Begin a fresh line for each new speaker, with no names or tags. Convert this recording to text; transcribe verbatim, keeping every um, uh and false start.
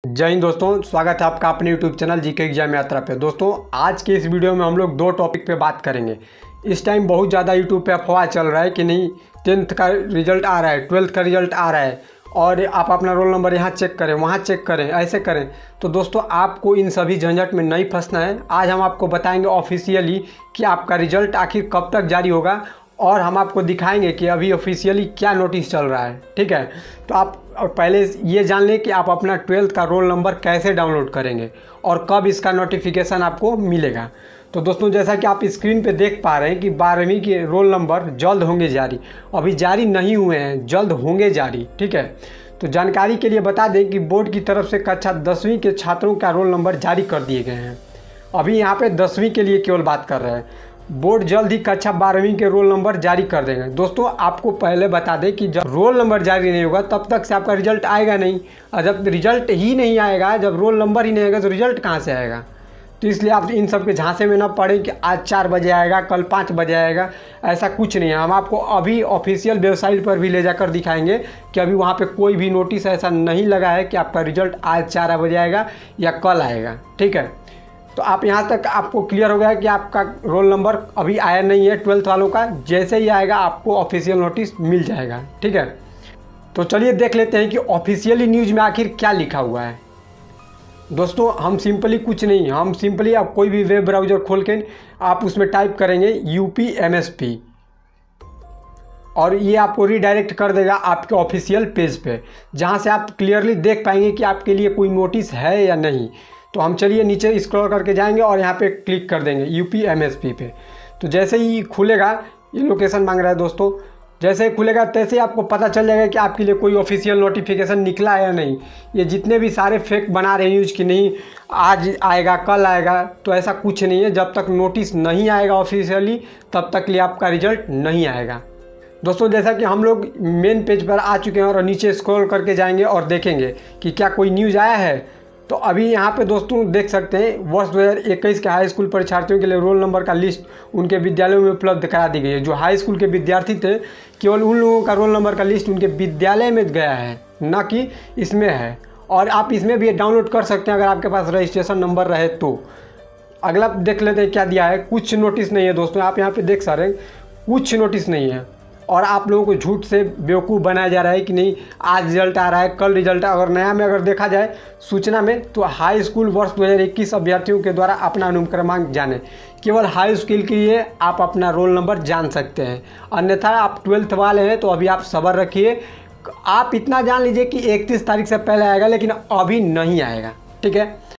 जय हिंद दोस्तों, स्वागत है आपका अपने यूट्यूब चैनल जीके एग्जाम यात्रा पे। दोस्तों आज के इस वीडियो में हम लोग दो टॉपिक पे बात करेंगे। इस टाइम बहुत ज़्यादा यूट्यूब पे अफवाह चल रहा है कि नहीं टेंथ का रिजल्ट आ रहा है, ट्वेल्थ का रिजल्ट आ रहा है और आप अपना रोल नंबर यहाँ चेक करें, वहाँ चेक करें, ऐसे करें। तो दोस्तों आपको इन सभी झंझट में नहीं फंसना है। आज हम आपको बताएंगे ऑफिशियली कि आपका रिजल्ट आखिर कब तक जारी होगा और हम आपको दिखाएंगे कि अभी ऑफिशियली क्या नोटिस चल रहा है। ठीक है, तो आप और पहले ये जान लें कि आप अपना ट्वेल्थ का रोल नंबर कैसे डाउनलोड करेंगे और कब इसका नोटिफिकेशन आपको मिलेगा। तो दोस्तों जैसा कि आप स्क्रीन पे देख पा रहे हैं कि बारहवीं के रोल नंबर जल्द होंगे जारी, अभी जारी नहीं हुए हैं, जल्द होंगे जारी। ठीक है, तो जानकारी के लिए बता दें कि बोर्ड की तरफ से कक्षा दसवीं के छात्रों का रोल नंबर जारी कर दिए गए हैं। अभी यहाँ पे दसवीं के लिए केवल बात कर रहे हैं। बोर्ड जल्द ही कक्षा बारहवीं के रोल नंबर जारी कर देंगे। दोस्तों आपको पहले बता दें कि जब रोल नंबर जारी नहीं होगा तब तक से आपका रिजल्ट आएगा नहीं, और जब रिजल्ट ही नहीं आएगा, जब रोल नंबर ही नहीं आएगा तो रिजल्ट कहाँ से आएगा। तो इसलिए आप इन सब के झांसे में ना पड़े कि आज चार बजे आएगा, कल पाँच बजे आएगा, ऐसा कुछ नहीं है। हम आपको अभी ऑफिशियल वेबसाइट पर भी ले जाकर दिखाएंगे कि अभी वहाँ पे कोई भी नोटिस ऐसा नहीं लगा है कि आपका रिजल्ट आज चार बजे आएगा या कल आएगा। ठीक है, तो आप यहाँ तक आपको क्लियर हो गया कि आपका रोल नंबर अभी आया नहीं है ट्वेल्थ वालों का। जैसे ही आएगा आपको ऑफिशियल नोटिस मिल जाएगा। ठीक है, तो चलिए देख लेते हैं कि ऑफिशियली न्यूज़ में आखिर क्या लिखा हुआ है। दोस्तों हम सिंपली कुछ नहीं, हम सिंपली आप कोई भी वेब ब्राउज़र खोल के आप उसमें टाइप करेंगे यूपी एम एस पी और ये आपको रीडायरेक्ट कर देगा आपके ऑफिशियल पेज पे, जहाँ से आप क्लियरली देख पाएंगे कि आपके लिए कोई नोटिस है या नहीं। तो हम चलिए नीचे स्क्रॉल करके जाएंगे और यहाँ पे क्लिक कर देंगे यूपी एमएसपी पे। तो जैसे ही खुलेगा, ये लोकेशन मांग रहा है दोस्तों, जैसे ही खुलेगा तैसे ही आपको पता चल जाएगा कि आपके लिए कोई ऑफिशियल नोटिफिकेशन निकला है या नहीं। ये जितने भी सारे फेक बना रहे हैं न्यूज़ कि नहीं आज आएगा कल आएगा, तो ऐसा कुछ नहीं है। जब तक नोटिस नहीं आएगा ऑफिशियली तब तक लिए आपका रिजल्ट नहीं आएगा। दोस्तों जैसा कि हम लोग मेन पेज पर आ चुके हैं और नीचे स्क्रॉल करके जाएंगे और देखेंगे कि क्या कोई न्यूज़ आया है। तो अभी यहाँ पे दोस्तों देख सकते हैं वर्ष दो हज़ार इक्कीस के हाई स्कूल परीक्षार्थियों के लिए रोल नंबर का लिस्ट उनके विद्यालयों में उपलब्ध करा दी गई है। जो हाई स्कूल के विद्यार्थी थे केवल उन लोगों का रोल नंबर का लिस्ट उनके विद्यालय में गया है, ना कि इसमें है। और आप इसमें भी डाउनलोड कर सकते हैं अगर आपके पास रजिस्ट्रेशन नंबर रहे तो। अगला देख लेते हैं क्या दिया है। कुछ नोटिस नहीं है दोस्तों, आप यहाँ पे देख सकते हैं कुछ नोटिस नहीं है और आप लोगों को झूठ से बेवकूफ़ बनाया जा रहा है कि नहीं आज रिजल्ट आ रहा है कल रिजल्ट। अगर नया में अगर देखा जाए सूचना में तो हाई स्कूल वर्ष दो हज़ार इक्कीस अभ्यर्थियों के द्वारा अपना अनुक्रमांक जाने, केवल हाई स्कूल के लिए आप अपना रोल नंबर जान सकते हैं। अन्यथा आप ट्वेल्थ वाले हैं तो अभी आप सब्र रखिए। आप इतना जान लीजिए कि इकतीस तारीख से पहले आएगा, लेकिन अभी नहीं आएगा। ठीक है,